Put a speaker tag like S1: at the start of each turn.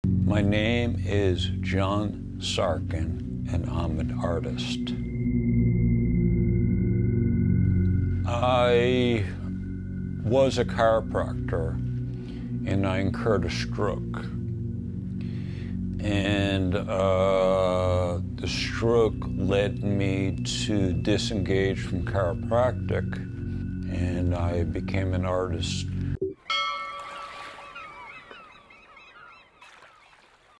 S1: My name is Jon Sarkin, and I'm an artist. I was a chiropractor, and I incurred a stroke. And the stroke led me to disengage from chiropractic, and I became an artist